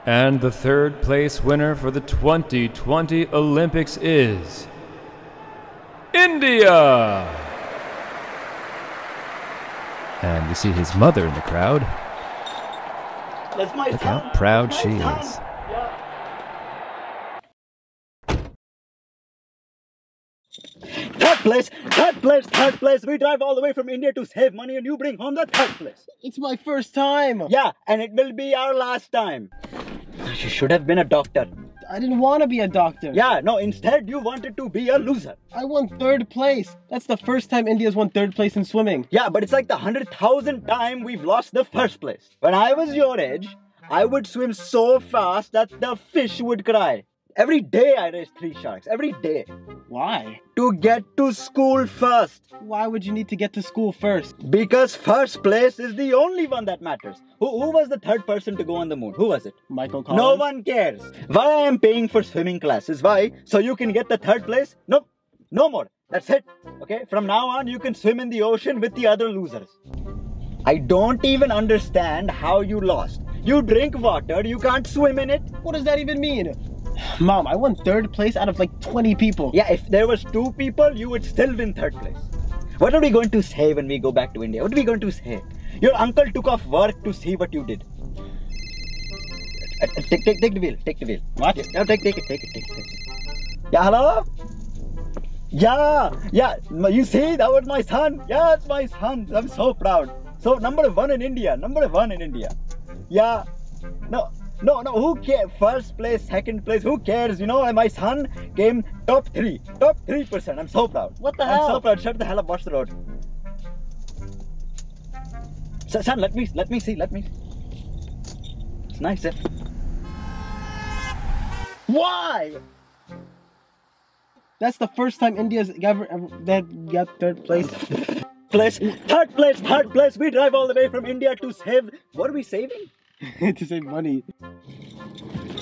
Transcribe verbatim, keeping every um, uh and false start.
And the third place winner for the twenty twenty Olympics is India! And you see his mother in the crowd. That's my Look son. how proud That's she my is. son. Yeah. Third place, third place, third place. We drive all the way from India to save money and you bring home the third place. It's my first time. Yeah, and it will be our last time. You should have been a doctor. I didn't want to be a doctor. Yeah, no, instead you wanted to be a loser. I won third place. That's the first time India's won third place in swimming. Yeah, but it's like the hundred thousandth time we've lost the first place. When I was your age, I would swim so fast that the fish would cry. Every day I raced three sharks. Every day. Why? To get to school first. Why would you need to get to school first? Because first place is the only one that matters. Who, who was the third person to go on the moon? Who was it? Michael Collins? No one cares. Why I am paying for swimming classes? Why? So you can get the third place? Nope. No more. That's it. Okay? From now on, you can swim in the ocean with the other losers. I don't even understand how you lost. You drink water, you can't swim in it. What does that even mean? Mom, I won third place out of like twenty people. Yeah, if there was two people, you would still win third place. What are we going to say when we go back to India? What are we going to say? Your uncle took off work to see what you did. Uh, uh, Take, take, take the wheel. Take the wheel. What? Yeah, take, take it. Take it. Take it. Take it. Yeah, hello? Yeah, yeah. You see, that was my son. Yeah, it's my son. I'm so proud. So number one in India. Number one in India. Yeah. No. No, no, who cares? First place, second place, who cares? You know, my son came top three. Top three percent. I'm so proud. What the I'm hell? so proud. Shut the hell up. Watch the road. Son, son, let me, let me see. Let me. It's nice, eh? Why? That's the first time India's ever, ever that got third place. Place, third place, third place. We drive all the way from India to save. What are we saving? To save money.